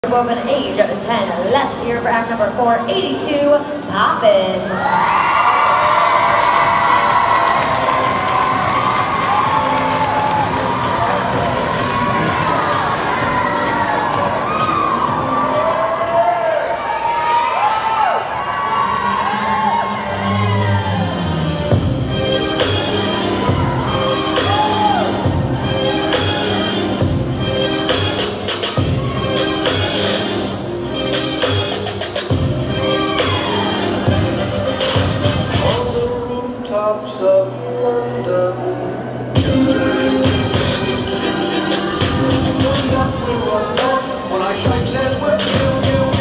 Above an age of 10. Let's hear for act number 482, Poppins. Tops of London. When I shake hands with you.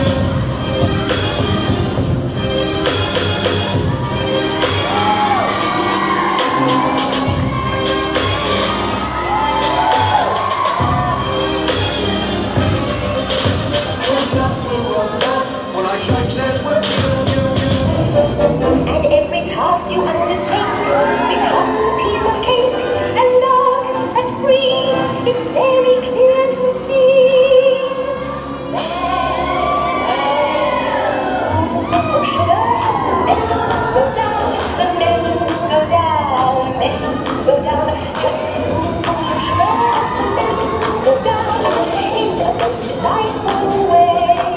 When I shake hands with you. And every task you undertake becomes a piece of cake, a lark, a spree, it's very clear to see. There's spoonful of sugar helps the medicine go down, the medicine go down, medicine go down. Just a spoonful of sugar helps the medicine go down in the most delightful way.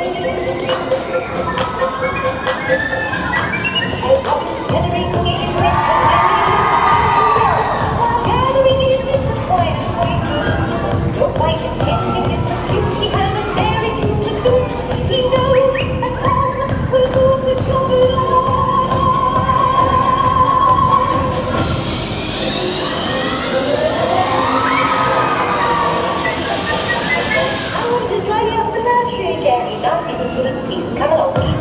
Gathering his nest has married to rest, while gathering his bits of twine and twine. You're quite intent in this pursuit, he has a merry tune to toot. He knows a song will move the job along. I want to tidy up the nursery again. Enough is as good as a piece. Come along, please.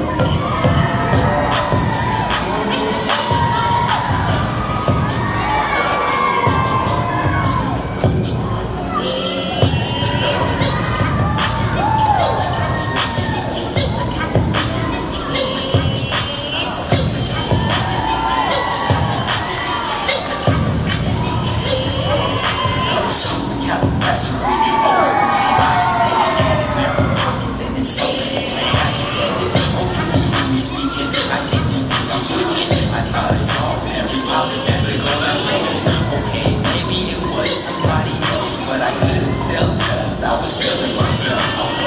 I was feeling myself.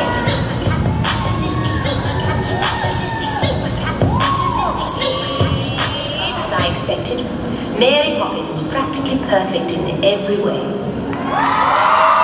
As I expected, Mary Poppins practically perfect in every way.